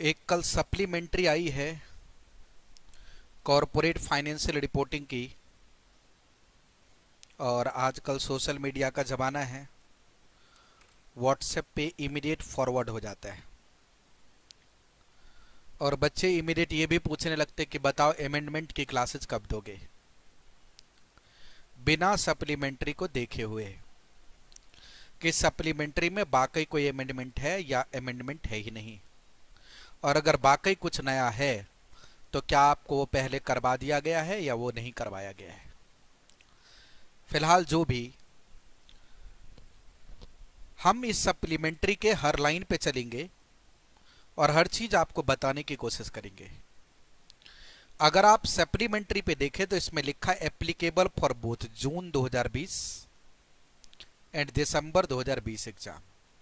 एक कल सप्लीमेंट्री आई है कॉरपोरेट फाइनेंशियल रिपोर्टिंग की। और आजकल सोशल मीडिया का ज़माना है, व्हाट्सएप पे इमीडिएट फॉरवर्ड हो जाता है और बच्चे इमीडिएट ये भी पूछने लगते कि बताओ अमेंडमेंट की क्लासेस कब दोगे, बिना सप्लीमेंट्री को देखे हुए कि सप्लीमेंट्री में वाकई कोई अमेंडमेंट है या अमेंडमेंट है ही नहीं, और अगर वाकई कुछ नया है तो क्या आपको वो पहले करवा दिया गया है या वो नहीं करवाया गया है। फिलहाल जो भी हम इस सप्लीमेंट्री के हर लाइन पे चलेंगे और हर चीज आपको बताने की कोशिश करेंगे। अगर आप सप्लीमेंट्री पे देखें तो इसमें लिखा है applicable for both June 2020 and December 2020 exam.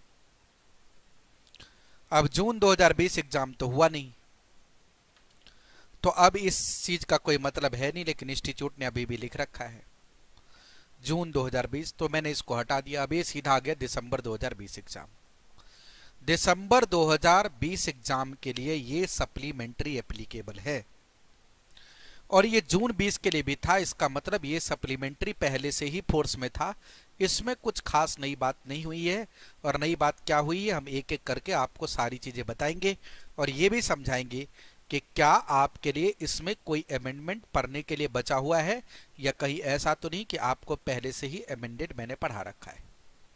अब जून 2020 एग्जाम तो हुआ नहीं, तो अब इस चीज का कोई मतलब है नहीं, लेकिन इंस्टीट्यूट ने अभी भी लिख रखा है जून 2020, तो मैंने इसको हटा दिया। अब ये सीधा आ गया दिसंबर 2020 एग्जाम। दिसंबर 2020 एग्जाम के लिए ये सप्लीमेंट्री एप्लीकेबल है, और ये जून 20 के लिए भी था। इसका मतलब ये सप्लीमेंट्री पहले से ही फोर्स में था, इसमें कुछ खास नई बात नहीं हुई है। और नई बात क्या हुई है हम एक एक करके आपको सारी चीजें बताएंगे और ये भी समझाएंगे कि क्या आपके लिए इसमें कोई अमेंडमेंट पढ़ने के लिए बचा हुआ है या कहीं ऐसा तो नहीं कि आपको पहले से ही अमेंडेड मैंने पढ़ा रखा है।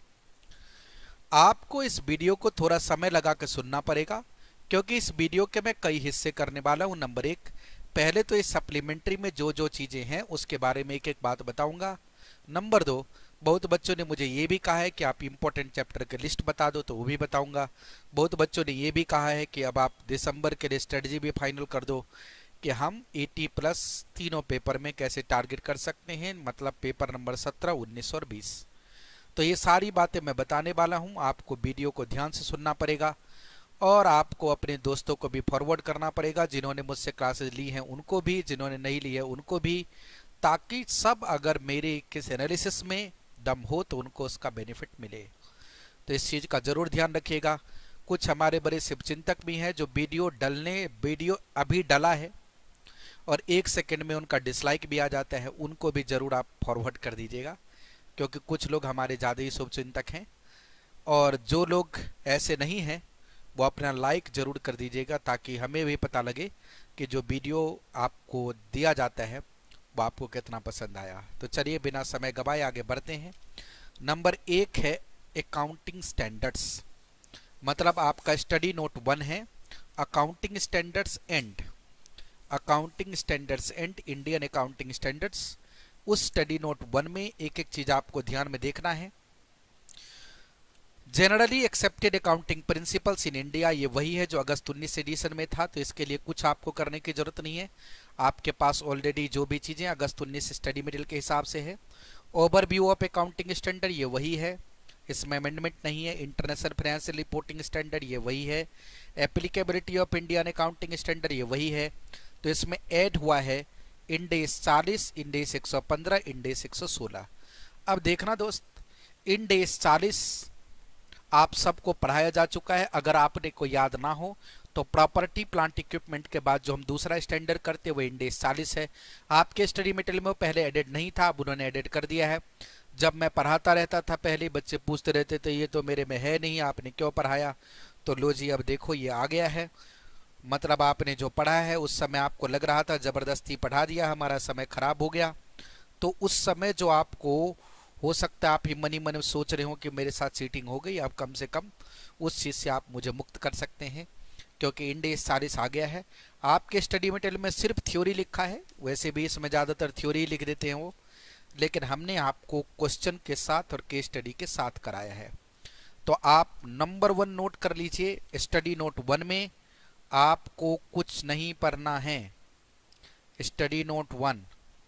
आपको इस वीडियो को थोड़ा समय लगा के सुनना पड़ेगा, क्योंकि इस वीडियो के मैं कई हिस्से करने वाला हूं। नंबर एक, पहले तो इस सप्लीमेंट्री में जो जो चीजें हैं उसके बारे में एक एक बात बताऊंगा। नंबर दो, बहुत बच्चों ने मुझे ये भी कहा है कि आप इंपॉर्टेंट चैप्टर की लिस्ट बता दो, तो वो भी बताऊंगा। बहुत बच्चों ने ये भी कहा है कि अब आप दिसंबर के लिए स्ट्रेटजी भी फाइनल कर दो कि हम 80+ तीनों पेपर में कैसे टारगेट कर सकते हैं, मतलब पेपर नंबर 17, 19 और 20। तो ये सारी बातें मैं बताने वाला हूं। आपको वीडियो को ध्यान से सुनना पड़ेगा और आपको अपने दोस्तों को भी फॉरवर्ड करना पड़ेगा, जिन्होंने मुझसे क्लासेस ली हैं उनको भी, जिन्होंने नहीं ली है उनको भी, ताकि सब अगर मेरे किस एनालिसिस में दम हो तो उनको उसका बेनिफिट मिले। तो इस चीज का जरूर ध्यान रखिएगा। कुछ हमारे बड़े शिवचिंतक भी हैं जो वीडियो अभी डला है और 1 सेकंड में उनका डिसलाइक भी आ जाता है, उनको भी जरूर आप फॉरवर्ड कर दीजिएगा, क्योंकि कुछ लोग हमारे ज़्यादा ही शुभचिंतक हैं। और जो लोग ऐसे नहीं हैं वो अपना लाइक जरूर कर दीजिएगा, ताकि हमें भी पता लगे कि जो वीडियो आपको दिया जाता है वो आपको कितना पसंद आया। तो चलिए बिना समय गवाए आगे बढ़ते हैं। नंबर 1 है अकाउंटिंग स्टैंडर्ड्स, मतलब आपका स्टडी नोट 1 है accounting standards and Indian accounting standards. उस स्टडी नोट 1 में एक एक चीज आपको ध्यान में देखना है। Generally accepted accounting principles in India, ये वही है जो अगस्त 19 एडिशन में था, तो इसके लिए कुछ आपको करने की जरूरत नहीं है। आपके पास ऑलरेडी जो भी चीजें अगस्त 19 स्टडी मटेरियल के हिसाब से है। ओवरव्यू ऑफ अकाउंटिंग स्टैंडर्ड, ये वही है, इसमें अमेंडमेंट नहीं है। इंटरनेशनल फाइनेंशियल रिपोर्टिंग स्टैंडर्ड, ये वही है। Applicability of Indian accounting standard, ये वही है। तो इसमें ऐड हुआ है इंडेस 40, इंडेस 115, इंडेस 116। अब देखना दोस्त, इंडेस 40 आप सबको पढ़ाया जा चुका है। अगर आपने को याद ना हो तो प्रॉपर्टी प्लांट इक्विपमेंट के बाद जो हम दूसरा स्टैंडर्ड करते हैं वो इंडेस 40 है। आपके स्टडी मटेरियल में पहले एडेड नहीं था, अब उन्होंने एडेड कर दिया है। जब मैं पढ़ाता रहता था पहले बच्चे पूछते रहते थे ये तो मेरे में है नहीं, आपने क्यों पढ़ाया, तो लो जी अब देखो ये आ गया है। मतलब आपने जो पढ़ा है उस समय आपको लग रहा था जबरदस्ती पढ़ा दिया, हमारा समय खराब हो गया, तो उस समय जो आपको हो सकता है आप ही मनी मन सोच रहे हो कि मेरे साथ चीटिंग हो गई, अब कम से कम उस चीज़ से आप मुझे मुक्त कर सकते हैं, क्योंकि इंडेस 40 आ गया है। आपके स्टडी मटेरियल में सिर्फ थ्योरी लिखा है, वैसे भी इसमें ज़्यादातर थ्योरी लिख देते हैं वो, लेकिन हमने आपको क्वेश्चन के साथ और केस स्टडी के साथ कराया है। तो आप नंबर 1 नोट कर लीजिए, स्टडी नोट 1 में आपको कुछ नहीं पढ़ना है। स्टडी नोट 1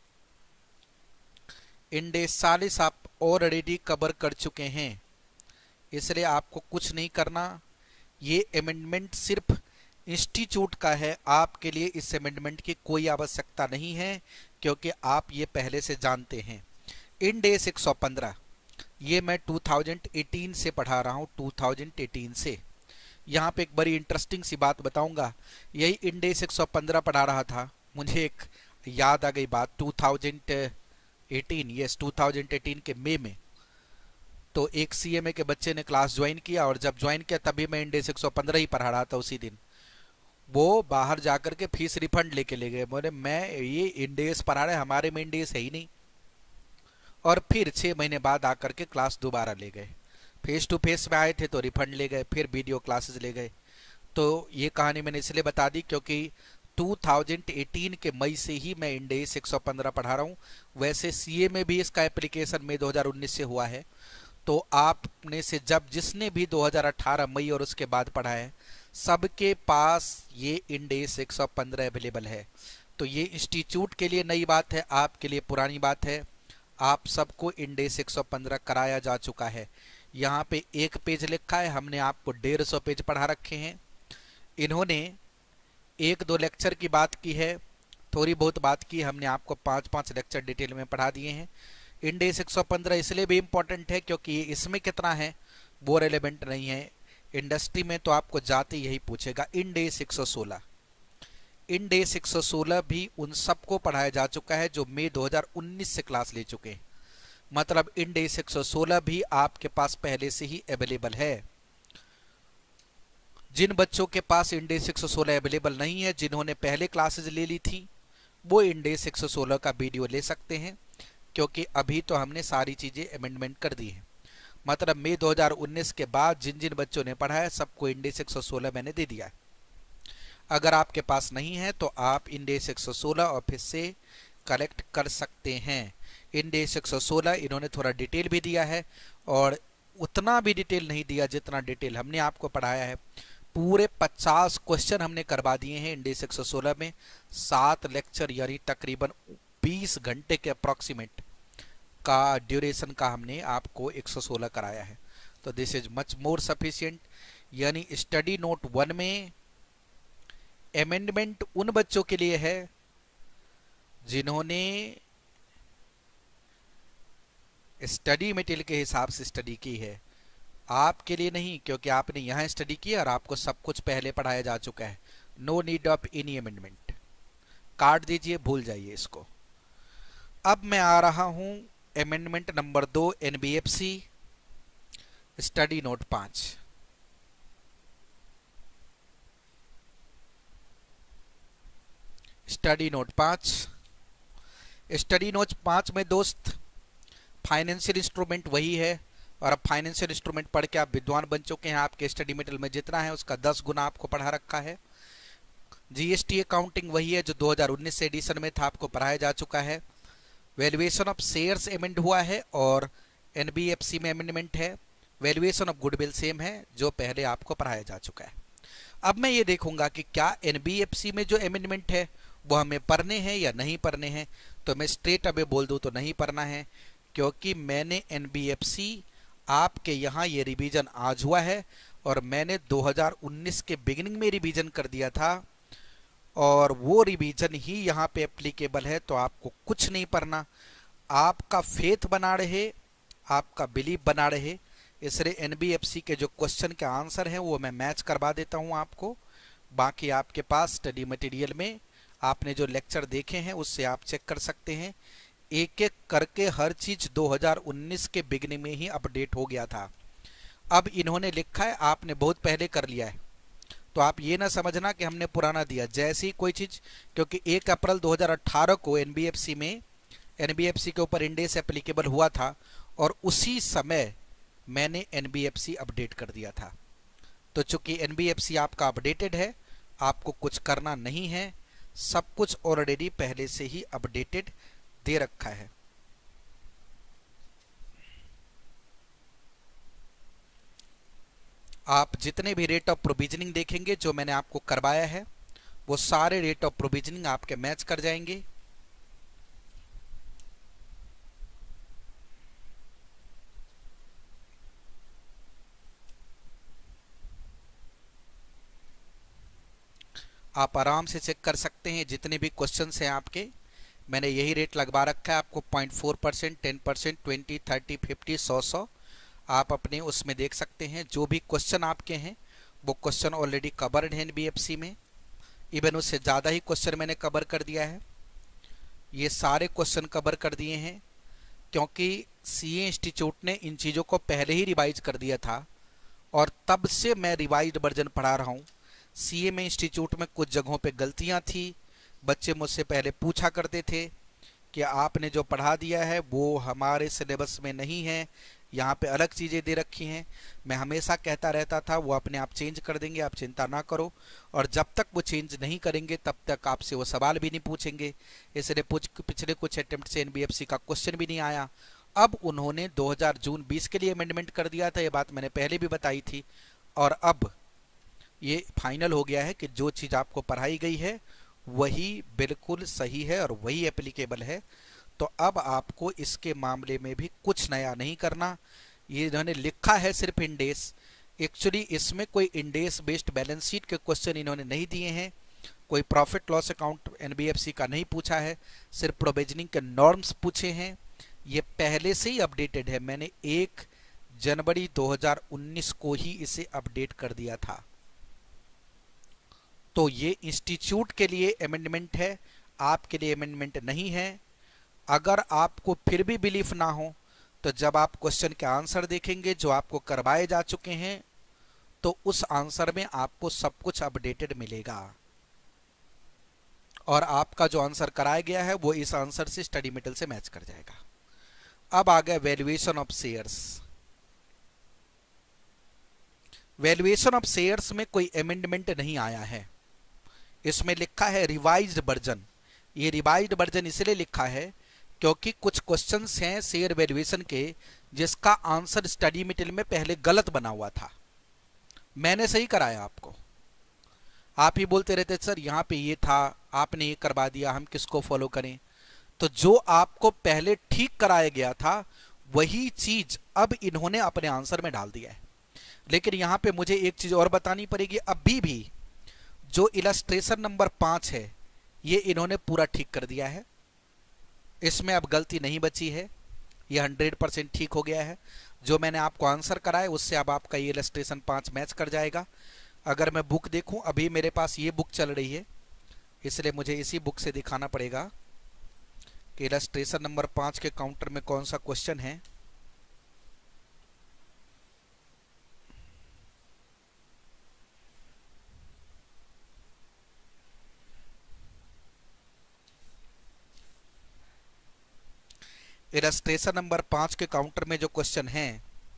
इंडेस 40 आप ऑलरेडी कवर कर चुके हैं, इसलिए आपको कुछ नहीं करना। ये अमेंडमेंट सिर्फ इंस्टीट्यूट का है, आपके लिए इस अमेंडमेंट की कोई आवश्यकता नहीं है, क्योंकि आप ये पहले से जानते हैं। इंडेस 115 ये मैं 2018 से पढ़ा रहा हूँ, 2018 से। यहाँ पे एक बड़ी इंटरेस्टिंग सी बात बताऊंगा। यही इंडेक्स 115 पढ़ा रहा था, मुझे एक याद आ गई बात 2018, यस 2018 के मई में। तो एक सीएमए के बच्चे ने क्लास ज्वाइन किया और जब ज्वाइन किया तभी मैं इंडेक्स 115 ही पढ़ा रहा था उसी दिन। वो बाहर जाकर के फीस रिफंड लेके ले गए, बोले मैं ये इंडेक्स पढ़ा रहे, हमारे में इंडेक्स है ही नहीं। और फिर 6 महीने बाद आकर के क्लास दोबारा ले गए, फेस टू फेस में आए थे तो रिफंड ले गए, फिर वीडियो क्लासेस ले गए। तो ये कहानी मैंने इसलिए बता दी क्योंकि 2018 के मई से ही मैं इंडेक्स 115 पढ़ा रहा हूँ। वैसे सीए में भी इसका एप्लीकेशन मई 2019 से हुआ है। तो आप में से जब जिसने भी 2018 मई और उसके बाद पढ़ा है, सबके पास ये इंडेक्स 115 अवेलेबल है। तो ये इंस्टीट्यूट के लिए नई बात है, आपके लिए पुरानी बात है। आप सबको इंडेक्स 115 कराया जा चुका है। यहाँ पे एक पेज लिखा है, हमने आपको 150 पेज पढ़ा रखे हैं। इन्होंने 1-2 लेक्चर की बात की है, थोड़ी बहुत बात की, हमने आपको 5-5 लेक्चर डिटेल में पढ़ा दिए हैं। इंडेक्स 115 इसलिए भी इम्पोर्टेंट है क्योंकि इसमें कितना है वो रेलेवेंट नहीं है। इंडस्ट्री में तो आपको जाते यही पूछेगा। इंडेक्स 116, इंडेक्स 116 भी उन सबको पढ़ाया जा चुका है जो मई 2019 से क्लास ले चुके हैं। मतलब इंडेक्स 116 भी आपके पास पहले से ही अवेलेबल है। जिन बच्चों के पास इंडेक्स 116 अवेलेबल नहीं है, जिन्होंने पहले क्लासेस ले ली थी, वो इंडेक्स 116 का वीडियो ले सकते हैं क्योंकि अभी तो हमने सारी चीज़ें अमेंडमेंट कर दी है। मतलब मई 2019 के बाद जिन जिन बच्चों ने पढ़ा है सबको इंडेक्स 116 मैंने दे दिया है। अगर आपके पास नहीं है तो आप इंडेक्स 116 ऑफिस से कलेक्ट कर सकते हैं। इंडेक्स 116 इन्होंने थोड़ा डिटेल भी दिया है और उतना भी डिटेल नहीं दिया जितना डिटेल हमने आपको पढ़ाया है। पूरे 50 क्वेश्चन हमने करवा दिए हैं इंडेक्स 116 में। 7 लेक्चर यानी तकरीबन 20 घंटे के अप्रॉक्सीमेट का ड्यूरेशन का हमने आपको 116 कराया है। तो this is much more sufficient. यानी स्टडी नोट 1 में अमेंडमेंट उन बच्चों के लिए है जिन्होंने स्टडी मटेरियल के हिसाब से स्टडी की है, आपके लिए नहीं, क्योंकि आपने यहाँ स्टडी किया और आपको सब कुछ पहले पढ़ाया जा चुका है। No need of any amendment. काट दीजिए, भूल जाइए इसको। अब मैं आ रहा हूँ amendment number 2 NBFC study note 5। Study note 5, study note 5 में दोस्त फाइनेंशियल इंस्ट्रूमेंट वही है। और अब फाइनेंशियल इंस्ट्रूमेंट पढ़ के आप विद्वान बन चुके हैं। आपके स्टडी मटेरियल में जितना है उसका 10 गुना आपको पढ़ा रखा है। जीएसटी अकाउंटिंग वही है जो 2019 एडिशन में था, आपको पढ़ाया जा चुका है। वैल्यूएशन ऑफ शेयर्स अमेंड हुआ है और एनबीएफसी में अमेंडमेंट है। वैल्यूएशन ऑफ गुडविल सेम है जो पहले आपको पढ़ाया जा चुका है। अब मैं ये देखूंगा कि क्या एनबीएफसी में जो अमेंडमेंट है वो हमें पढ़ने हैं या नहीं पढ़ने हैं। तो मैं स्ट्रेट अवे बोल दूं तो नहीं पढ़ना है, क्योंकि मैंने एनबीएफसी आपके यहाँ ये रिवीजन आज हुआ है और मैंने 2019 के बिगिनिंग में रिवीजन कर दिया था और वो रिवीजन ही यहाँ पे एप्लीकेबल है। तो आपको कुछ नहीं पढ़ना, आपका फेथ बना रहे, आपका बिलीव बना रहे। इसलिए एनबीएफसी के जो क्वेश्चन के आंसर हैं वो मैं मैच करवा देता हूँ आपको। बाकी आपके पास स्टडी मटेरियल में आपने जो लेक्चर देखे हैं उससे आप चेक कर सकते हैं। एक एक करके हर चीज 2019 के बिगनिंग में ही अपडेट हो गया था। अब इन्होंने लिखा है आपने बहुत पहले कर लिया है, तो आप ये ना समझना कि हमने पुराना दिया। जैसी कोई चीज, क्योंकि 1 अप्रैल 2018 को एनबीएफसी के ऊपर इंडेक्स एप्लीकेबल हुआ था और उसी समय मैंने एनबीएफसी अपडेट कर दिया था। तो चूंकि एनबीएफसी आपका अपडेटेड है, आपको कुछ करना नहीं है, सब कुछ ऑलरेडी पहले से ही अपडेटेड दे रखा है। आप जितने भी रेट ऑफ प्रोविजनिंग देखेंगे जो मैंने आपको करवाया है वो सारे रेट ऑफ प्रोविजनिंग आपके मैच कर जाएंगे। आप आराम से चेक कर सकते हैं। जितने भी क्वेश्चंस हैं आपके, मैंने यही रेट लगवा रखा है आपको। 0.4%, 10%, 20, 30, 50, 100 आप अपने उसमें देख सकते हैं। जो भी क्वेश्चन आपके हैं वो क्वेश्चन ऑलरेडी कवर्ड है एनबीएफसी में, इवन उससे ज़्यादा ही क्वेश्चन मैंने कवर कर दिया है। ये सारे क्वेश्चन कवर कर दिए हैं क्योंकि सीए इंस्टीट्यूट ने इन चीज़ों को पहले ही रिवाइज कर दिया था और तब से मैं रिवाइज्ड वर्जन पढ़ा रहा हूँ। सीए में इंस्टीट्यूट में कुछ जगहों पे गलतियाँ थी, बच्चे मुझसे पहले पूछा करते थे कि आपने जो पढ़ा दिया है वो हमारे सिलेबस में नहीं है, यहाँ पे अलग चीज़ें दे रखी हैं। मैं हमेशा कहता रहता था वो अपने आप चेंज कर देंगे, आप चिंता ना करो, और जब तक वो चेंज नहीं करेंगे तब तक आपसे वो सवाल भी नहीं पूछेंगे। इसलिए पिछले कुछ अटेम्प्ट से एनबीएफसी का क्वेश्चन भी नहीं आया। अब उन्होंने 2000 जून 20 के लिए अमेंडमेंट कर दिया था, ये बात मैंने पहले भी बताई थी, और अब ये फाइनल हो गया है कि जो चीज़ आपको पढ़ाई गई है वही बिल्कुल सही है और वही एप्लीकेबल है। तो अब आपको इसके मामले में भी कुछ नया नहीं करना। ये इन्होंने लिखा है सिर्फ इंडेस, एक्चुअली इसमें कोई इंडेस बेस्ड बैलेंस शीट के क्वेश्चन इन्होंने नहीं दिए हैं, कोई प्रॉफिट लॉस अकाउंट एनबीएफसी का नहीं पूछा है, सिर्फ प्रोविजनिंग के नॉर्म्स पूछे हैं। ये पहले से ही अपडेटेड है, मैंने 1 जनवरी 2019 को ही इसे अपडेट कर दिया था। तो ये इंस्टीट्यूट के लिए अमेंडमेंट है, आपके लिए अमेंडमेंट नहीं है। अगर आपको फिर भी बिलीफ ना हो तो जब आप क्वेश्चन के आंसर देखेंगे जो आपको करवाए जा चुके हैं तो उस आंसर में आपको सब कुछ अपडेटेड मिलेगा, और आपका जो आंसर कराया गया है वो इस आंसर से स्टडी मटेरियल से मैच कर जाएगा। अब आ गया valuation of shares. Valuation of shares में कोई अमेंडमेंट नहीं आया है, इसमें लिखा है रिवाइज्ड वर्जन। ये रिवाइज्ड वर्जन इसलिए लिखा है क्योंकि कुछ क्वेश्चंस हैं शेयर वैल्यूएशन के जिसका आंसर स्टडी मटेरियल में पहले गलत बना हुआ था, मैंने सही कराया आपको। आप ही बोलते रहते सर यहाँ पे ये था, आपने ये करवा दिया, हम किसको फॉलो करें। तो जो आपको पहले ठीक कराया गया था वही चीज अब इन्होंने अपने आंसर में डाल दिया है। लेकिन यहाँ पे मुझे एक चीज और बतानी पड़ेगी, अभी भी जो इलस्ट्रेशन नंबर 5 है ये इन्होंने पूरा ठीक कर दिया है, इसमें अब गलती नहीं बची है, ये 100% ठीक हो गया है। जो मैंने आपको आंसर कराया उससे अब आपका ये इलस्ट्रेशन 5 मैच कर जाएगा। अगर मैं बुक देखूं, अभी मेरे पास ये बुक चल रही है इसलिए मुझे इसी बुक से दिखाना पड़ेगा कि इलस्ट्रेशन नंबर 5 के काउंटर में कौन सा क्वेश्चन है। इलस्ट्रेशन नंबर 5 के काउंटर में जो क्वेश्चन है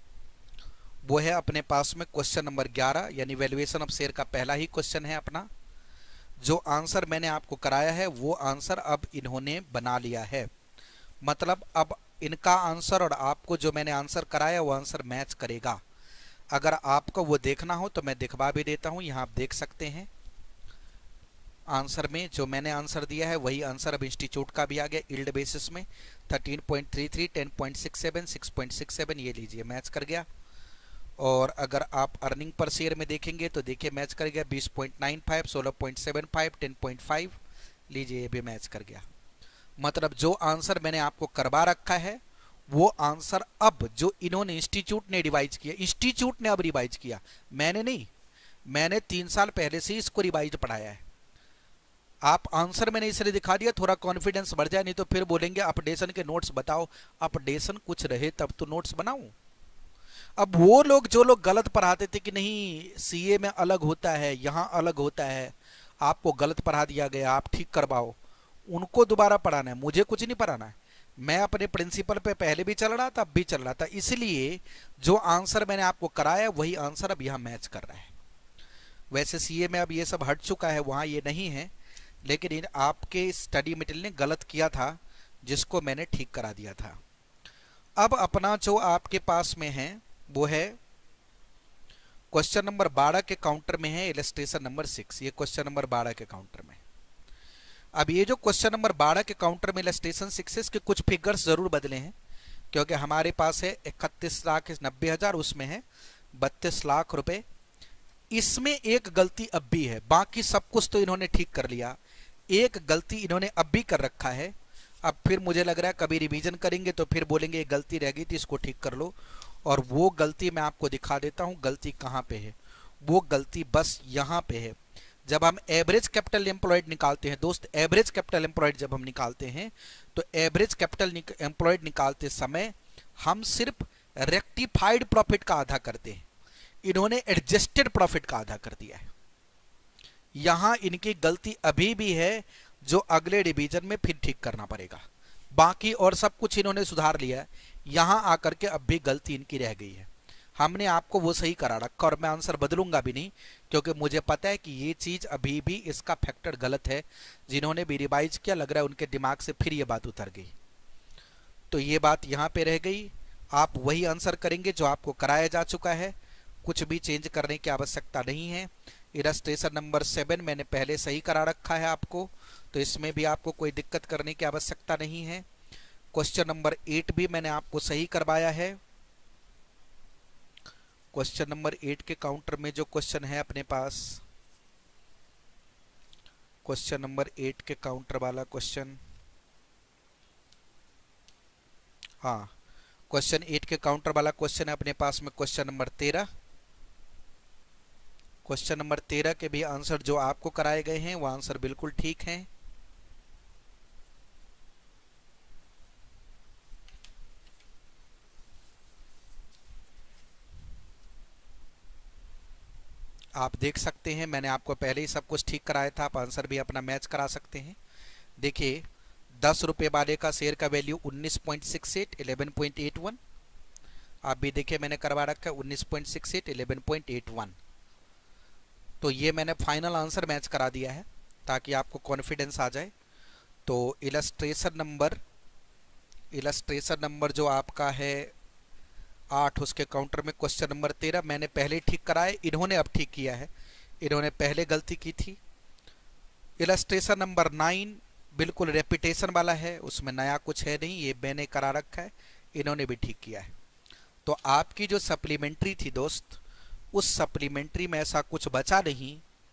वो है अपने पास में क्वेश्चन नंबर 11, यानी वैल्यूएशन ऑफ शेयर का पहला ही क्वेश्चन है अपना। जो आंसर मैंने आपको कराया है वो आंसर अब इन्होंने बना लिया है, मतलब अब इनका आंसर और आपको जो मैंने आंसर कराया वो आंसर मैच करेगा। अगर आपको वो देखना हो तो मैं दिखवा भी देता हूँ, यहाँ आप देख सकते हैं आंसर में जो मैंने आंसर दिया है वही आंसर अब इंस्टीट्यूट का भी आ गया। यील्ड बेसिस में 13.33, 10.67, 6.67, ये लीजिए मैच कर गया। और अगर आप अर्निंग पर शेयर में देखेंगे तो देखिए मैच कर गया 20.95, 16.75, 10.5, लीजिए ये भी मैच कर गया। मतलब जो आंसर मैंने आपको करवा रखा है वो आंसर अब जो इन्होंने इंस्टीट्यूट ने रिवाइज किया, इंस्टीट्यूट ने अब रिवाइज किया, मैंने नहीं, मैंने 3 साल पहले से इसको रिवाइज पढ़ाया है। आप आंसर मैंने इसलिए दिखा दिया थोड़ा कॉन्फिडेंस बढ़ जाए, नहीं तो फिर बोलेंगे अपडेशन के नोट्स बताओ। अपडेशन कुछ रहे तब तो नोट्स बनाऊं। अब वो लोग जो लोग गलत पढ़ाते थे कि नहीं सीए में अलग होता है, यहाँ अलग होता है, आपको गलत पढ़ा दिया गया, आप ठीक करवाओ, उनको दोबारा पढ़ाना है, मुझे कुछ नहीं पढ़ाना है। मैं अपने प्रिंसिपल पे पहले भी चल रहा था, अब भी चल रहा था, इसलिए जो आंसर मैंने आपको कराया वही आंसर अब यहाँ मैच कर रहा है। वैसे सीए में अब ये सब हट चुका है, वहाँ ये नहीं है, लेकिन आपके स्टडी मटेरियल ने गलत किया था जिसको मैंने ठीक करा दिया था। अब अपना जो आपके पास में है वो है क्वेश्चन नंबर 12 के काउंटर में है इलस्ट्रेशन नंबर 6, ये क्वेश्चन नंबर 12 के काउंटर में। अब ये जो क्वेश्चन नंबर 12 के काउंटर में इलस्ट्रेशन 6 के कुछ फिगर्स जरूर बदले हैं, क्योंकि हमारे पास है 31,90,000, उसमें है 32 लाख रुपए। इसमें एक गलती अब भी है, बाकी सब कुछ तो इन्होंने ठीक कर लिया, एक गलती इन्होंने अब भी कर रखा है। अब फिर मुझे लग रहा है कभी रिवीजन करेंगे तो फिर बोलेंगे ये गलती रह गई थी, इसको ठीक कर लो, और वो गलती मैं आपको दिखा देता हूँ गलती कहाँ पे है। वो गलती बस यहाँ पे है। जब हम एवरेज कैपिटल एम्प्लॉयड निकालते हैं दोस्त, एवरेज कैपिटल एम्प्लॉयड जब हम निकालते हैं तो एवरेज कैपिटल एम्प्लॉयड निकालते समय हम सिर्फ रेक्टिफाइड प्रॉफिट का आधा करते हैं, इन्होंने एडजस्टेड प्रॉफिट का आधा कर दिया है। यहां इनकी गलती अभी भी है जो अगले डिवीजन में फिर ठीक करना पड़ेगा। बाकी और सब कुछ इन्होंने सुधार लिया है, यहां आकर के अब भी गलती इनकी रह गई है। हमने आपको वो सही करा रखा और मैं आंसर बदलूंगा भी नहीं, क्योंकि मुझे पता है कि ये चीज अभी भी इसका फैक्टर गलत है। जिन्होंने भी रिवाइज किया लग रहा है उनके दिमाग से फिर ये बात उतर गई, तो ये बात यहाँ पे रह गई। आप वही आंसर करेंगे जो आपको कराया जा चुका है, कुछ भी चेंज करने की आवश्यकता नहीं है। इलस्ट्रेशन नंबर 7 मैंने पहले सही करा रखा है आपको, तो इसमें भी आपको कोई दिक्कत करने की आवश्यकता नहीं है। क्वेश्चन नंबर 8 भी मैंने आपको सही करवाया है। क्वेश्चन नंबर 8 के काउंटर में जो क्वेश्चन है अपने पास, क्वेश्चन नंबर 8 के काउंटर वाला क्वेश्चन, हाँ क्वेश्चन 8 के काउंटर वाला क्वेश्चन है अपने पास में क्वेश्चन नंबर 13। क्वेश्चन नंबर 13 के भी आंसर जो आपको कराए गए हैं वो आंसर बिल्कुल ठीक हैं। आप देख सकते हैं मैंने आपको पहले ही सब कुछ ठीक कराया था, आप आंसर भी अपना मैच करा सकते हैं। देखिए 10 रुपये वाले का शेयर का वैल्यू 19.68 11.81, आप भी देखिए मैंने करवा रखा है 19.68 11.81। तो ये मैंने फाइनल आंसर मैच करा दिया है ताकि आपको कॉन्फिडेंस आ जाए। तो इलस्ट्रेशन नंबर जो आपका है 8, उसके काउंटर में क्वेश्चन नंबर 13 मैंने पहले ठीक कराया, इन्होंने अब ठीक किया है, इन्होंने पहले गलती की थी। इलस्ट्रेशन नंबर 9 बिल्कुल रेपिटेशन वाला है, उसमें नया कुछ है नहीं, ये मैंने करा रखा है, इन्होंने भी ठीक किया है। तो आपकी जो सप्लीमेंट्री थी दोस्त, उस सप्लीमेंट्री में ऐसा कुछ बचा नहीं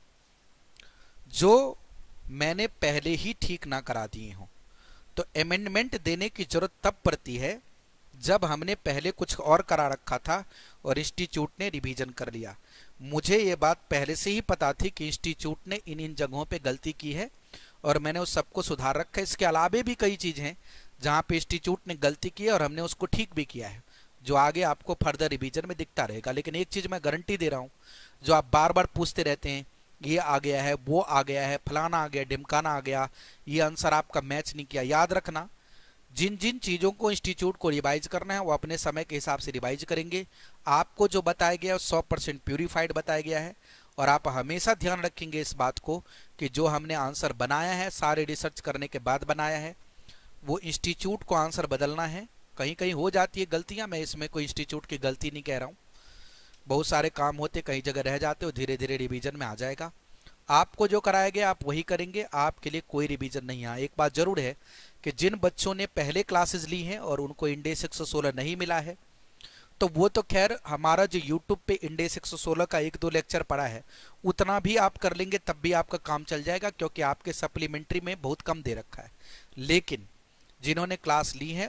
जो मैंने पहले ही ठीक ना करा दिए हों। तो अमेंडमेंट देने की जरूरत तब पड़ती है जब हमने पहले कुछ और करा रखा था और इंस्टीट्यूट ने रिवीजन कर लिया। मुझे ये बात पहले से ही पता थी कि इंस्टीट्यूट ने इन जगहों पे गलती की है और मैंने उस सबको सुधार रखा है। इसके अलावा भी कई चीज़ हैं जहाँ पे इंस्टीट्यूट ने गलती की है और हमने उसको ठीक भी किया है, जो आगे आपको फर्दर रिवीजन में दिखता रहेगा। लेकिन एक चीज़ मैं गारंटी दे रहा हूँ, जो आप बार बार पूछते रहते हैं ये आ गया है, वो आ गया है, फलाना आ गया, ढिमकाना आ गया, ये आंसर आपका मैच नहीं किया, याद रखना जिन जिन चीज़ों को इंस्टीट्यूट को रिवाइज करना है वो अपने समय के हिसाब से रिवाइज करेंगे। आपको जो बताया गया है 100% प्यूरिफाइड बताया गया है और आप हमेशा ध्यान रखेंगे इस बात को कि जो हमने आंसर बनाया है सारे रिसर्च करने के बाद बनाया है, वो इंस्टीट्यूट को आंसर बदलना है। कहीं कहीं हो जाती है गलतियां, मैं इसमें कोई इंस्टीट्यूट की गलती नहीं कह रहा हूँ, बहुत सारे काम होते कहीं जगह रह जाते हो, धीरे धीरे रिवीजन में आ जाएगा। आपको जो कराया गया आप वही करेंगे, आपके लिए कोई रिवीजन नहीं है। एक बात जरूर है कि जिन बच्चों ने पहले क्लासेस ली हैं और उनको इंडेक्स 116 नहीं मिला है, तो वो तो खैर हमारा जो यूट्यूब पे इंडेक्स 116 का 1-2 लेक्चर पड़ा है उतना भी आप कर लेंगे तब भी आपका काम चल जाएगा, क्योंकि आपके सप्लीमेंट्री में बहुत कम दे रखा है। लेकिन जिन्होंने क्लास ली है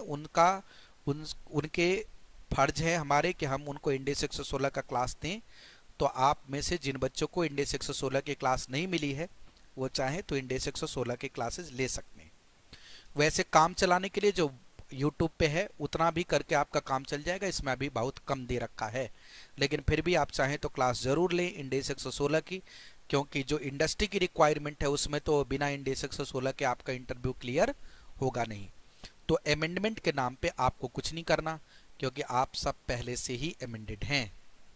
उनके फर्ज है हमारे कि हम उनको इंडेक्स 116 का क्लास दें। तो आप में से जिन बच्चों को इंडेक्स 116 की क्लास नहीं मिली है वो चाहे तो इंडेक्स 116 के क्लासेस ले सकते हैं। वैसे काम चलाने के लिए जो यूट्यूब पे है उतना भी करके आपका काम चल जाएगा, इसमें अभी बहुत कम दे रखा है। लेकिन फिर भी आप चाहें तो क्लास ज़रूर लें इंडेक्स 116 की, क्योंकि जो इंडस्ट्री की रिक्वायरमेंट है उसमें तो बिना इंडेक्स 116 के आपका इंटरव्यू क्लियर होगा नहीं। तो अमेंडमेंट के नाम पे आपको कुछ नहीं करना, क्योंकि आप सब पहले से ही अमेंडेड हैं।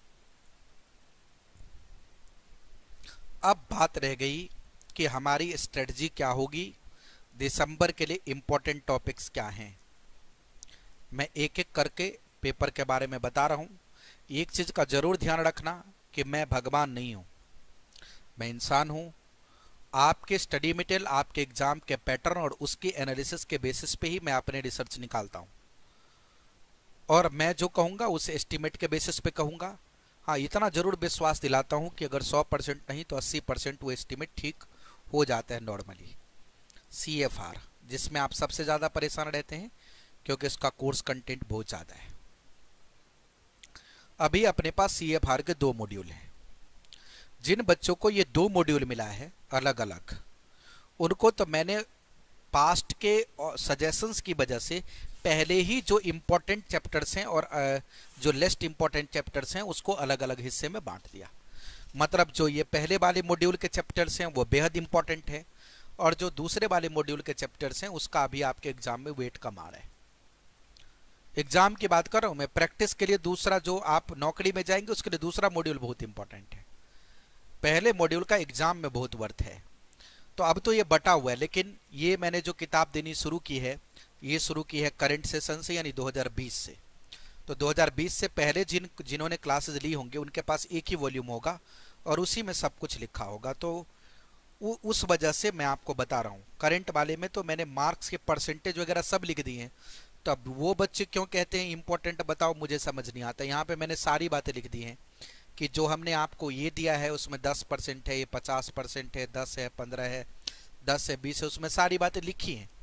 अब बात रह गई कि हमारी स्ट्रेटजी क्या होगी, दिसंबर के लिए इम्पोर्टेंट टॉपिक्स क्या हैं। मैं एक एक करके पेपर के बारे में बता रहा हूँ। एक चीज़ का ज़रूर ध्यान रखना कि मैं भगवान नहीं हूँ, मैं इंसान हूँ। आपके स्टडी मटेरियल, आपके एग्ज़ाम के पैटर्न और उसके एनालिसिस के बेसिस पे ही मैं अपने रिसर्च निकालता हूँ, और मैं जो कहूँगा उस एस्टीमेट के बेसिस पे कहूँगा। हाँ, इतना ज़रूर विश्वास दिलाता हूँ कि अगर 100% नहीं तो 80% वो एस्टीमेट ठीक हो जाता है नॉर्मली। CFR जिसमें आप सबसे ज़्यादा परेशान रहते हैं क्योंकि इसका कोर्स कंटेंट बहुत ज़्यादा है। अभी अपने पास CFR के 2 मॉड्यूल हैं। जिन बच्चों को ये 2 मॉड्यूल मिला है अलग अलग, उनको तो मैंने पास्ट के सजेशंस की वजह से पहले ही जो इम्पोर्टेंट चैप्टर्स हैं और जो लेस्ट इम्पोर्टेंट चैप्टर्स हैं उसको अलग अलग हिस्से में बांट दिया। मतलब जो ये पहले वाले मॉड्यूल के चैप्टर्स हैं वो बेहद इम्पोर्टेंट है, और जो दूसरे वाले मॉड्यूल के चैप्टर्स हैं उसका अभी आपके एग्जाम में वेट कम आ रहा है। एग्जाम की बात कर रहा हूँ मैं, प्रैक्टिस के लिए दूसरा जो आप नौकरी में जाएंगे उसके लिए दूसरा मॉड्यूल बहुत इंपॉर्टेंट है, पहले मॉड्यूल का एग्जाम में बहुत वर्थ है। तो अब तो ये बटा हुआ है, लेकिन ये मैंने जो किताब देनी शुरू की है ये शुरू की है करंट सेशन से, यानी 2020 से। तो 2020 से पहले जिन्होंने क्लासेस ली होंगे उनके पास एक ही वॉल्यूम होगा और उसी में सब कुछ लिखा होगा। तो उस वजह से मैं आपको बता रहा हूँ। करंट वाले में तो मैंने मार्क्स के परसेंटेज वगैरह सब लिख दिए हैं, तो अब वो बच्चे क्यों कहते हैं इंपॉर्टेंट बताओ, मुझे समझ नहीं आता। यहाँ पे मैंने सारी बातें लिख दी हैं कि जो हमने आपको ये दिया है उसमें 10% है, ये 50% है, 10 है, 15 है, 10 है, 20 है, उसमें सारी बातें लिखी हैं।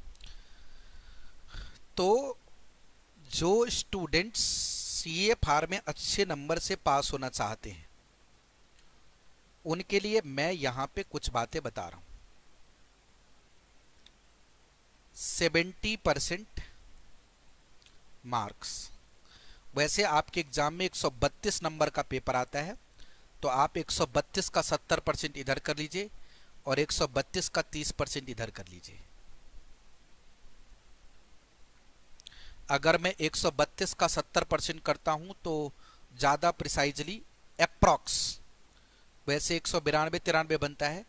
तो जो स्टूडेंट्स CFR में अच्छे नंबर से पास होना चाहते हैं उनके लिए मैं यहाँ पे कुछ बातें बता रहा हूँ। 70% मार्क्स, वैसे आपके एग्जाम में 132 नंबर का पेपर आता है, तो आप 132 का 70% इधर कर लीजिए और 132 का 30% इधर कर लीजिए। अगर मैं 132 का 70% करता हूं तो ज़्यादा प्रिसाइजली अप्रॉक्स, वैसे 192-93 बनता है,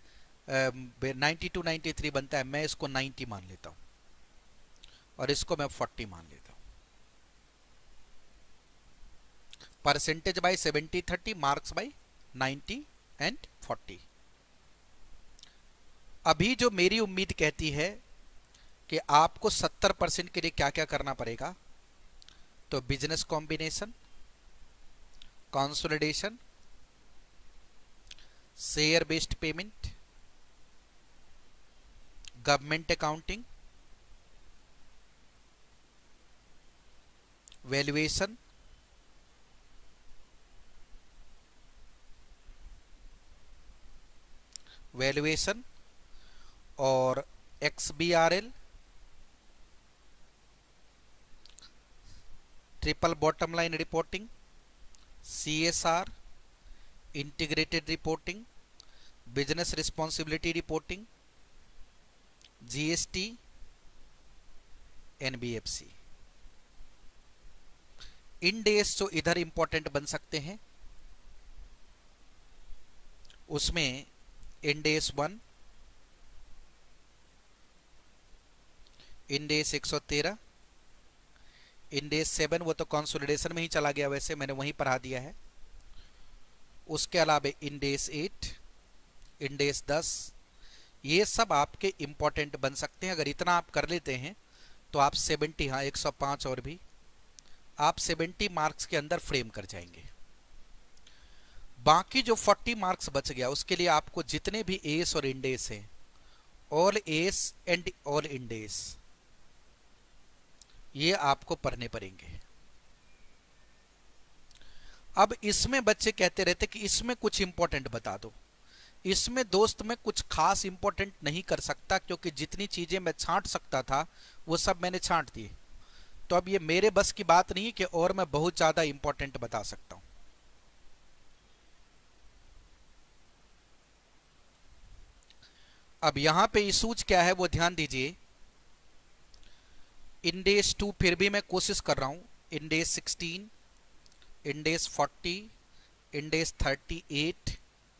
92-93 बनता है, मैं इसको 90 मान लेता हूं और इसको मैं 40 मान लेता हूं। Percentage by 70-30, marks by 90 and 40। अभी जो मेरी उम्मीद कहती है कि आपको 70% के लिए क्या क्या करना पड़ेगा, तो business combination, consolidation, share based payment, government accounting, valuation, और XBRL, triple bottom line reporting, CSR, integrated reporting, business responsibility reporting, GST, NBFC। इन डेज जो इधर इंपॉर्टेंट बन सकते हैं उसमें इंडेस 1, इंडेस 113, इंडेस 7 वो तो कंसोलिडेशन में ही चला गया, वैसे मैंने वहीं पढ़ा दिया है। उसके अलावा इंडेस 8, इंडेस 10, ये सब आपके इंपॉर्टेंट बन सकते हैं। अगर इतना आप कर लेते हैं तो आप 70, हाँ 105 और भी आप 70 मार्क्स के अंदर फ्रेम कर जाएंगे। बाकी जो 40 मार्क्स बच गया उसके लिए आपको जितने भी एस और इंडेस हैं, all AS and all Ind AS, ये आपको पढ़ने पड़ेंगे। अब इसमें बच्चे कहते रहते कि इसमें कुछ इंपॉर्टेंट बता दो। इसमें दोस्त मैं कुछ खास इंपॉर्टेंट नहीं कर सकता, क्योंकि जितनी चीजें मैं छांट सकता था वो सब मैंने छांट दिए। तो अब ये मेरे बस की बात नहीं कि और मैं बहुत ज्यादा इंपॉर्टेंट बता सकता हूं। अब यहां पे इशूज क्या है वो ध्यान दीजिए। इंडेस 2 फिर भी मैं कोशिश कर रहा हूं, इंडेस 16, इंडेस 40, इंडेस 38,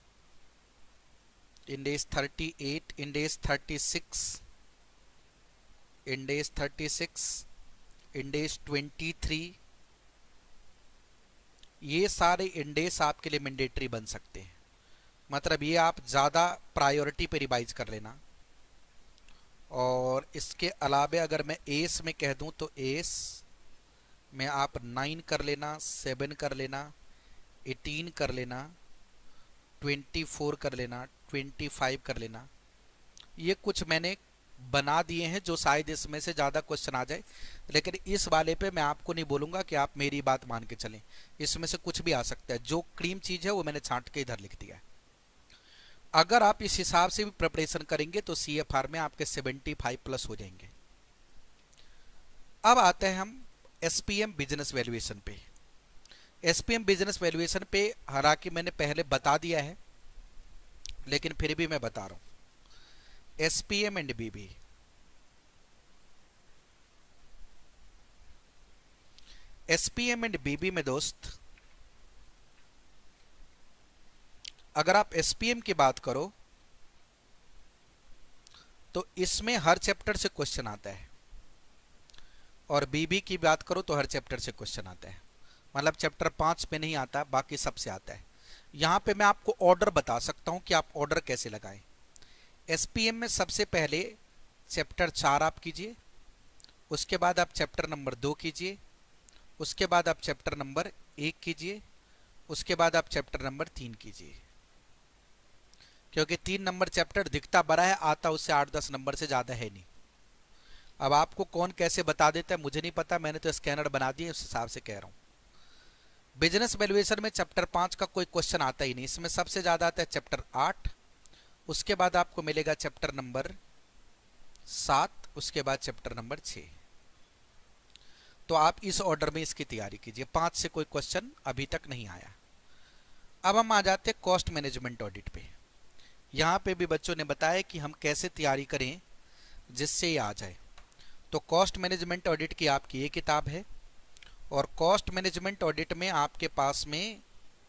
इंडेस 38, इंडेस 36, इंडेस 36, इंडेस 23, ये सारे इंडेस आपके लिए मैंडेटरी बन सकते हैं। मतलब ये आप ज़्यादा प्रायोरिटी पे रिवाइज कर लेना। और इसके अलावा अगर मैं एस में कह दूं तो एस में आप 9 कर लेना, 7 कर लेना, 18 कर लेना, 24 कर लेना, 25 कर लेना। ये कुछ मैंने बना दिए हैं जो शायद इसमें से ज़्यादा क्वेश्चन आ जाए, लेकिन इस वाले पे मैं आपको नहीं बोलूँगा कि आप मेरी बात मान के चलें, इसमें से कुछ भी आ सकता है। जो क्रीम चीज़ है वो मैंने छांट के इधर लिख दिया है। अगर आप इस हिसाब से भी प्रिपरेशन करेंगे तो CFR में आपके 75 प्लस हो जाएंगे। अब आते हैं हम SPM बिजनेस वैल्यूएशन पे। SPM बिजनेस वैल्यूएशन पे हालांकि मैंने पहले बता दिया है, लेकिन फिर भी मैं बता रहा हूं। SPM and BB, SPM and BB में दोस्त, अगर आप SPM की बात करो तो इसमें हर चैप्टर से क्वेश्चन आता है, और BB की बात करो तो हर चैप्टर से क्वेश्चन आता है। मतलब चैप्टर 5 पे नहीं आता, बाकी सबसे आता है। यहाँ पे मैं आपको ऑर्डर बता सकता हूँ कि आप ऑर्डर कैसे लगाएं। SPM में सबसे पहले चैप्टर 4 आप कीजिए, उसके बाद आप चैप्टर नंबर 2 कीजिए, उसके बाद आप चैप्टर नंबर 1 कीजिए, उसके बाद आप चैप्टर नंबर 3 कीजिए। क्योंकि 3 नंबर चैप्टर दिखता बड़ा है, आता उससे 8-10 नंबर से ज़्यादा है नहीं। अब आपको कौन कैसे बता देता है मुझे नहीं पता, मैंने तो स्कैनर बना दिए, उस हिसाब से कह रहा हूँ। बिजनेस वैल्यूएशन में चैप्टर 5 का कोई क्वेश्चन आता ही नहीं, इसमें सबसे ज़्यादा आता है चैप्टर 8, उसके बाद आपको मिलेगा चैप्टर नंबर 7, उसके बाद चैप्टर नंबर 6। तो आप इस ऑर्डर में इसकी तैयारी कीजिए। 5 से कोई क्वेश्चन अभी तक नहीं आया। अब हम आ जाते हैं कॉस्ट मैनेजमेंट ऑडिट पे। यहाँ पे भी बच्चों ने बताया कि हम कैसे तैयारी करें जिससे ये आ जाए। तो कॉस्ट मैनेजमेंट ऑडिट की आपकी ये किताब है, और कॉस्ट मैनेजमेंट ऑडिट में आपके पास में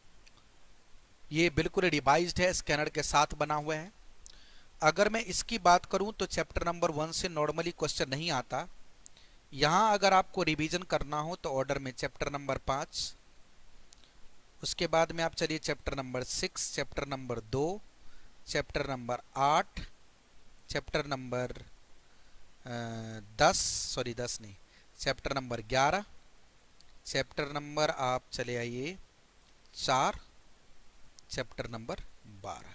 ये बिल्कुल रिवाइज्ड है, स्कैनर के साथ बना हुआ है। अगर मैं इसकी बात करूं तो चैप्टर नंबर 1 से नॉर्मली क्वेश्चन नहीं आता। यहाँ अगर आपको रिवीजन करना हो तो ऑर्डर में चैप्टर नंबर 5, उसके बाद में आप चलिए chapter number 6, chapter number 2, chapter number 8, chapter number 10 नहीं, चैप्टर नंबर 11, चैप्टर नंबर आप चले आइए 4, चैप्टर नंबर 12।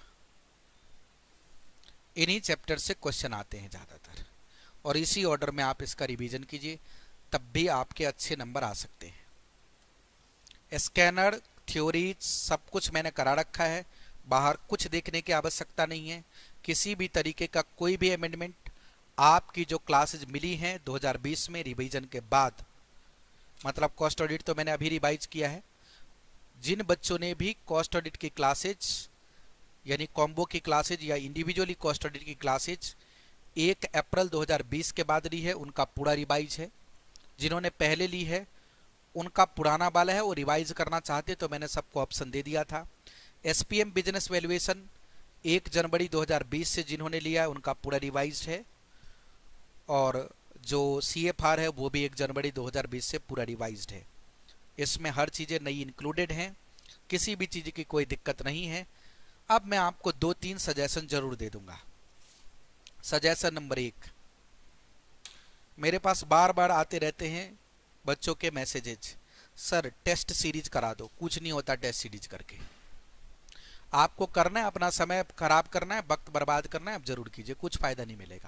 इन्हीं चैप्टर से क्वेश्चन आते हैं ज़्यादातर, और इसी ऑर्डर में आप इसका रिवीजन कीजिए, तब भी आपके अच्छे नंबर आ सकते हैं। स्कैनर, थ्योरी सब कुछ मैंने करा रखा है, बाहर कुछ देखने की आवश्यकता नहीं है। किसी भी तरीके का कोई भी अमेंडमेंट, आपकी जो क्लासेज मिली हैं 2020 में रिवीजन के बाद, मतलब कॉस्ट ऑडिट तो मैंने अभी रिवाइज किया है, जिन बच्चों ने भी कॉस्ट ऑडिट की क्लासेज यानी कॉम्बो की क्लासेज या इंडिविजुअली कॉस्ट ऑडिट की क्लासेज 1 अप्रैल 2020 के बाद ली है, उनका पूरा रिवाइज है। जिन्होंने पहले ली है उनका पुराना वाला है, वो रिवाइज करना चाहते तो मैंने सबको ऑप्शन दे दिया था। SPM बिजनेस वैल्यूएशन 1 जनवरी 2020 से जिन्होंने लिया है उनका पूरा रिवाइज है, और जो CFR है वो भी 1 जनवरी 2020 से पूरा रिवाइज्ड है। इसमें हर चीज़ें नई इंक्लूडेड हैं, किसी भी चीज़ की कोई दिक्कत नहीं है। अब मैं आपको 2-3 सजेशन जरूर दे दूंगा। सजेशन नंबर 1, मेरे पास बार बार आते रहते हैं बच्चों के मैसेजेज, सर टेस्ट सीरीज करा दो। कुछ नहीं होता टेस्ट सीरीज करके, आपको करना है अपना समय खराब करना है, वक्त बर्बाद करना है, अब जरूर कीजिए, कुछ फायदा नहीं मिलेगा।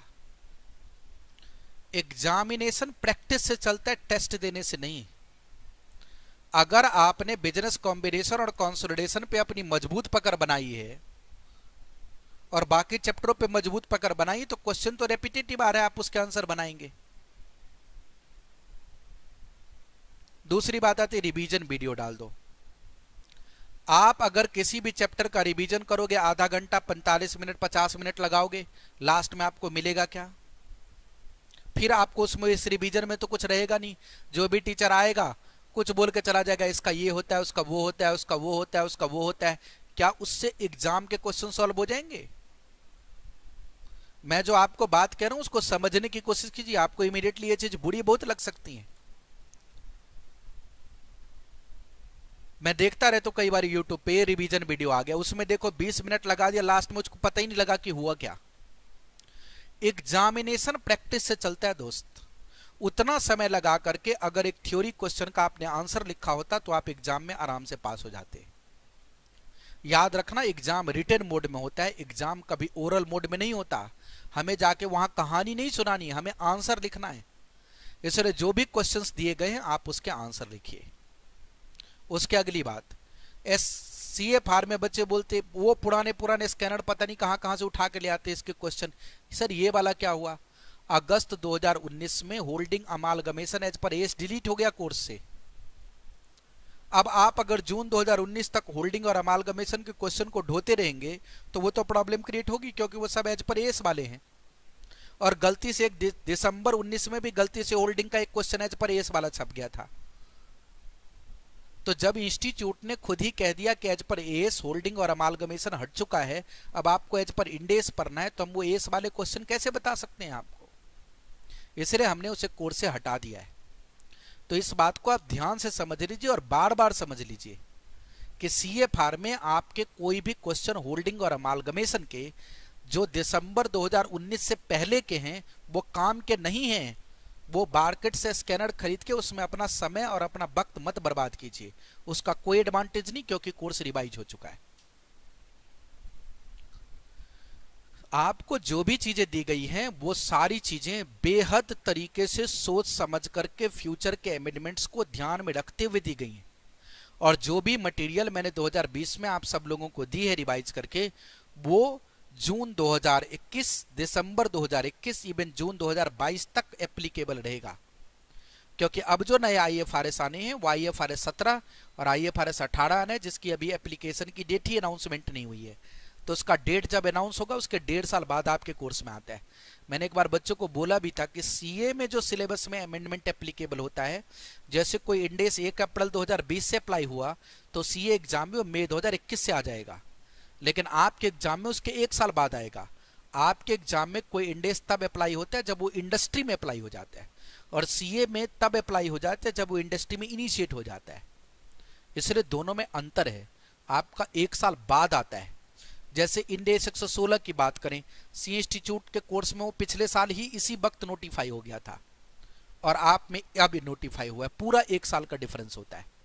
एग्जामिनेशन प्रैक्टिस से चलता है, टेस्ट देने से नहीं। अगर आपने बिजनेस कॉम्बिनेशन और कंसोलिडेशन पे अपनी मजबूत पकड़ बनाई है और बाकी चैप्टरों पे मजबूत पकड़ बनाई, तो क्वेश्चन तो रेपिटेटिव आ रहा है, आप उसके आंसर बनाएंगे। दूसरी बात आती है रिवीजन वीडियो डाल दो। आप अगर किसी भी चैप्टर का रिवीजन करोगे, आधा घंटा 45 मिनट 50 मिनट लगाओगे, लास्ट में आपको मिलेगा क्या? फिर आपको उसमें इस रिवीजन में तो कुछ रहेगा नहीं। जो भी टीचर आएगा कुछ बोल के चला जाएगा, इसका ये होता है, उसका वो होता है, उसका वो होता है, उसका वो होता है। क्या उससे एग्जाम के क्वेश्चन सॉल्व हो जाएंगे? मैं जो आपको बात कह रहा हूं उसको समझने की कोशिश कीजिए। आपको इमीडिएटली ये चीज बुरी बहुत लग सकती है। मैं देखता रहता हूं कई बार यूट्यूब पे रिवीजन वीडियो आ गया, उसमें देखो 20 मिनट लगा दिया, लास्ट में उसको पता ही नहीं लगा कि हुआ क्या। एग्जामिनेशन प्रैक्टिस से चलता है दोस्त। उतना समय लगा करके अगर एक थ्योरी क्वेश्चन का आपने आंसर लिखा होता तो आप एग्जाम में आराम से पास हो जाते। याद रखना, एग्जाम रिटन मोड में होता है, एग्जाम कभी ओरल मोड में नहीं होता। हमें जाके वहां कहानी नहीं सुनानी है, हमें आंसर लिखना है। इसलिए जो भी क्वेश्चंस दिए गए हैं आप उसके आंसर लिखिए। उसके अगली बात, CFR में बच्चे बोलते वो पुराने पुराने स्कैनर पता नहीं कहां कहां से उठा के ले आते इसके क्वेश्चन। सर ये वाला क्या हुआ, अगस्त 2019 में holding amalgamation as per AS delete हो गया कोर्स से। अब आप अगर जून 2019 तक होल्डिंग और अमालगमेशन के क्वेश्चन को ढोते रहेंगे तो वो तो प्रॉब्लम क्रिएट होगी, क्योंकि वो सब एज पर एस वाले हैं। और गलती से एक दिसंबर 19 में भी गलती से होल्डिंग का एक क्वेश्चन एज पर एस वाला छप गया था। तो जब इंस्टीट्यूट ने खुद ही कह दिया कि एज पर एस होल्डिंग और अमालगमेशन हट चुका है, अब आपको एज पर इंडेस पढ़ना है, तो हम वो एस वाले क्वेश्चन कैसे बता सकते हैं आपको, इसलिए हमने उसे कोर्स से हटा दिया है। तो इस बात को आप ध्यान से समझ लीजिए और बार बार समझ लीजिए कि CFR में आपके कोई भी क्वेश्चन होल्डिंग और अमालगमेशन के जो दिसंबर 2019 से पहले के हैं वो काम के नहीं हैं। वो मार्केट से स्कैनर खरीद के उसमें अपना समय और अपना वक्त मत बर्बाद कीजिए, उसका कोई एडवांटेज नहीं, क्योंकि कोर्स रिवाइज हो चुका है। आपको जो भी चीजें दी गई हैं वो सारी चीजें बेहद तरीके से सोच समझ करके फ्यूचर के अमेंडमेंट्स को ध्यान में रखते हुए दी गई हैं। और जो भी मटेरियल मैंने 2020 में आप सब लोगों को दी है रिवाइज करके, वो जून 2021, दिसंबर 2021, इवन जून 2022 तक एप्लीकेबल रहेगा। क्योंकि अब जो नए IFRS आने हैं वो IFRS 17 और IFRS 18 आने हैं, जिसकी अभी एप्लीकेशन की डेट ही अनाउंसमेंट नहीं हुई है। तो उसका डेट जब अनाउंस होगा उसके 1.5 साल बाद आपके कोर्स में आता है। मैंने एक बार बच्चों को बोला भी था कि CA में जो सिलेबस में अमेंडमेंट एप्लीकेबल होता है, जैसे कोई इंडेस 1 अप्रैल 2020 से अप्लाई हुआ तो CA एग्जाम में वो मई 2021 से आ जाएगा, लेकिन आपके एग्जाम में उसके 1 साल बाद आएगा। आपके एग्जाम में कोई इंडेस तब अप्लाई होता है जब वो इंडस्ट्री में अप्लाई हो जाता है, और CA में तब अप्लाई हो जाता है जब वो इंडस्ट्री में इनिशिएट हो जाता है। इसलिए दोनों में अंतर है, आपका 1 साल बाद आता है। जैसे इंडेस 116 की बात करें, सी इंस्टीट्यूट के कोर्स में वो पिछले साल ही इसी वक्त नोटिफाई हो गया था, और आप में अब नोटिफाई हुआ है, पूरा 1 साल का डिफरेंस होता है।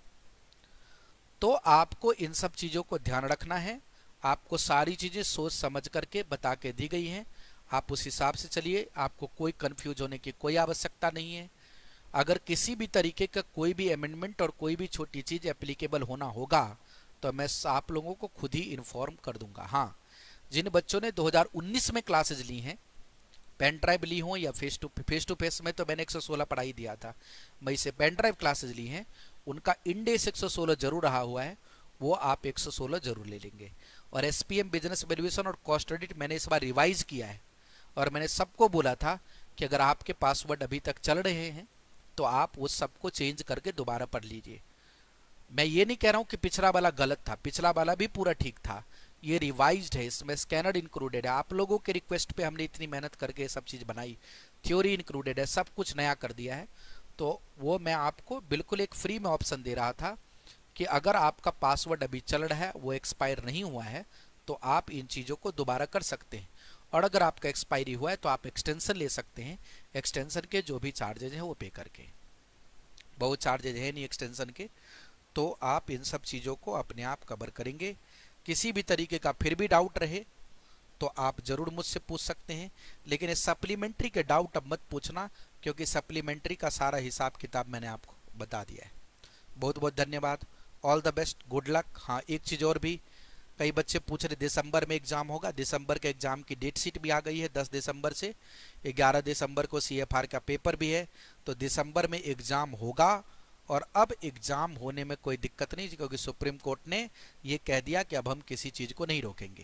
तो आपको इन सब चीजों को ध्यान रखना है। आपको सारी चीजें सोच समझ करके बता के दी गई हैं, आप उस हिसाब से चलिए, आपको कोई कंफ्यूज होने की कोई आवश्यकता नहीं है। अगर किसी भी तरीके का कोई भी अमेंडमेंट और कोई भी छोटी चीज एप्लीकेबल होना होगा तो मैं आप लोगों को खुद ही इन्फॉर्म कर दूंगा। हाँ, जिन बच्चों ने 2019 में क्लासेज ली हैं, पेन ड्राइव ली हो या फेस टू फेस में तो मैंने 116 पढ़ाई दिया था, मई से पेन ड्राइव क्लासेज ली हैं, उनका इंडेस 116 जरूर रहा हुआ है, वो आप 116 जरूर ले लेंगे। और SPM बिजनेस वैल्यूएशन और कॉस्ट ऑडिट मैंने इस बार रिवाइज किया है, और मैंने सबको बोला था कि अगर आपके पासवर्ड अभी तक चल रहे हैं तो आप उस सबको चेंज करके दोबारा पढ़ लीजिए। मैं ये नहीं कह रहा हूँ कि पिछला वाला गलत था, पिछला वाला भी पूरा ठीक था, ये रिवाइज्ड है, इसमें स्कैनर इंक्लूडेड है। आप लोगों के रिक्वेस्ट पे हमने इतनी मेहनत करके सब चीज़ बनाई, थ्योरी इंक्लूडेड है, सब कुछ नया कर दिया है। तो वो मैं आपको बिल्कुल एक फ्री में ऑप्शन दे रहा था कि अगर आपका पासवर्ड अभी चल रहा है, वो एक्सपायर नहीं हुआ है, तो आप इन चीज़ों को दोबारा कर सकते हैं। और अगर आपका एक्सपायरी हुआ है तो आप एक्सटेंशन ले सकते हैं, एक्सटेंशन के जो भी चार्जेज हैं वो पे करके, बहुत चार्जेज है नहीं एक्सटेंशन के, तो आप इन सब चीज़ों को अपने आप कवर करेंगे। किसी भी तरीके का फिर भी डाउट रहे तो आप ज़रूर मुझसे पूछ सकते हैं, लेकिन इस सप्लीमेंट्री के डाउट अब मत पूछना, क्योंकि सप्लीमेंट्री का सारा हिसाब किताब मैंने आपको बता दिया है। बहुत बहुत धन्यवाद, all the best, good luck. हाँ, एक चीज़ और भी, कई बच्चे पूछ रहे दिसंबर में एग्ज़ाम होगा, दिसंबर के एग्ज़ाम की डेट शीट भी आ गई है 10 दिसंबर से, 11 दिसंबर को CFR का पेपर भी है, तो दिसंबर में एग्ज़ाम होगा। और अब एग्ज़ाम होने में कोई दिक्कत नहीं, क्योंकि सुप्रीम कोर्ट ने ये कह दिया कि अब हम किसी चीज़ को नहीं रोकेंगे।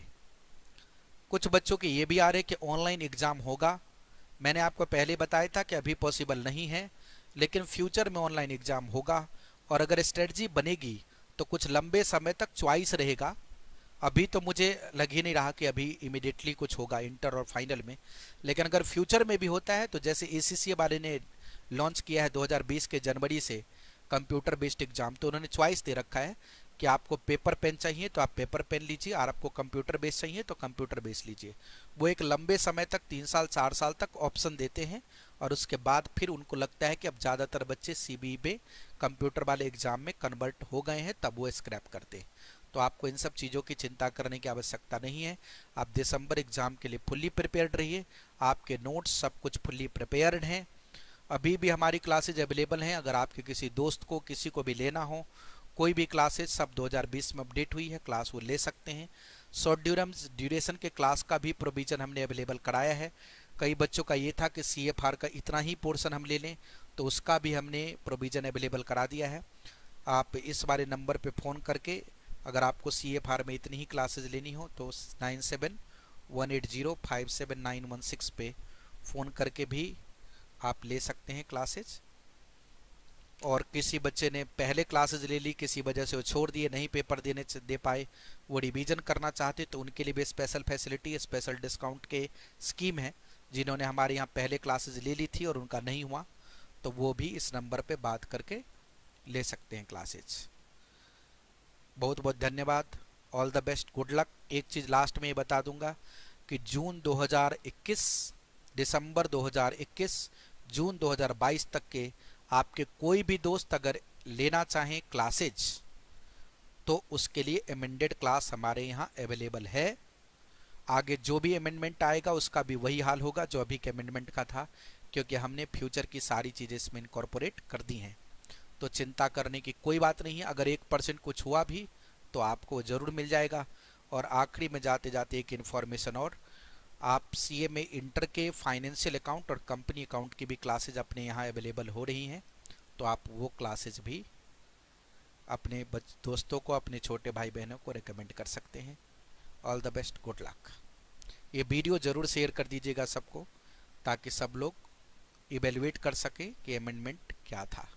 कुछ बच्चों के ये भी आ रहे कि ऑनलाइन एग्ज़ाम होगा, मैंने आपको पहले बताया था कि अभी पॉसिबल नहीं है, लेकिन फ्यूचर में ऑनलाइन एग्ज़ाम होगा। और अगर स्ट्रेटजी बनेगी तो कुछ लंबे समय तक चॉइस रहेगा। अभी तो मुझे लग ही नहीं रहा कि अभी इमीडिएटली कुछ होगा इंटर और फाइनल में, लेकिन अगर फ्यूचर में भी होता है तो जैसे ACCA वाले ने लॉन्च किया है 2020 के जनवरी से कंप्यूटर बेस्ड एग्जाम, तो उन्होंने चॉइस दे रखा है कि आपको पेपर पेन चाहिए तो आप पेपर पेन लीजिए, और आपको कंप्यूटर बेस्ड चाहिए तो कंप्यूटर बेस्ड लीजिए। वो एक लंबे समय तक 3 साल 4 साल तक ऑप्शन देते हैं, और उसके बाद फिर उनको लगता है कि अब ज़्यादातर बच्चे CBE में कंप्यूटर वाले एग्जाम में कन्वर्ट हो गए हैं, तब वो स्क्रैप करते हैं। तो आपको इन सब चीज़ों की चिंता करने की आवश्यकता नहीं है। आप दिसंबर एग्जाम के लिए फुल्ली प्रिपेयर्ड रहिए, आपके नोट्स सब कुछ फुल्ली प्रिपेयर्ड हैं। अभी भी हमारी क्लासेज अवेलेबल हैं, अगर आपके किसी दोस्त को किसी को भी लेना हो, कोई भी क्लासेज सब 2020 में अपडेट हुई है, क्लास वो ले सकते हैं। शॉर्ट ड्यूरेशन के क्लास का भी प्रोविज़न हमने अवेलेबल कराया है। कई बच्चों का ये था कि CFR का इतना ही पोर्शन हम ले लें, तो उसका भी हमने प्रोविज़न अवेलेबल करा दिया है। आप इस वाले नंबर पे फ़ोन करके अगर आपको CFR में इतनी ही क्लासेज लेनी हो तो 9718057916 पे फ़ोन करके भी आप ले सकते हैं क्लासेज। और किसी बच्चे ने पहले क्लासेज ले ली, किसी वजह से वो छोड़ दिए, नहीं पेपर दे पाए, वो रिवीजन करना चाहते तो उनके लिए भी स्पेशल फैसिलिटी, स्पेशल डिस्काउंट के स्कीम है। जिन्होंने हमारे यहाँ पहले क्लासेज ले ली थी और उनका नहीं हुआ तो वो भी इस नंबर पे बात करके ले सकते हैं क्लासेज। बहुत बहुत धन्यवाद, all the best, good luck. एक चीज़ लास्ट में ये बता दूंगा कि जून 2021, दिसंबर 2021, जून 2022 तक के आपके कोई भी दोस्त अगर लेना चाहें क्लासेज तो उसके लिए अमेंडेड क्लास हमारे यहाँ अवेलेबल है। आगे जो भी अमेंडमेंट आएगा उसका भी वही हाल होगा जो अभी के अमेंडमेंट का था, क्योंकि हमने फ्यूचर की सारी चीज़ें इसमें इनकॉर्पोरेट कर दी हैं। तो चिंता करने की कोई बात नहीं है। अगर 1% कुछ हुआ भी तो आपको ज़रूर मिल जाएगा। और आखिरी में जाते जाते एक इन्फॉर्मेशन और, आप CA में इंटर के फाइनेंशियल अकाउंट और कंपनी अकाउंट की भी क्लासेज अपने यहाँ अवेलेबल हो रही हैं, तो आप वो क्लासेज भी अपने दोस्तों को, अपने छोटे भाई बहनों को रेकमेंड कर सकते हैं। All the best, good luck. ये वीडियो ज़रूर शेयर कर दीजिएगा सबको, ताकि सब लोग इवेलुएट कर सकें कि अमेंडमेंट क्या था।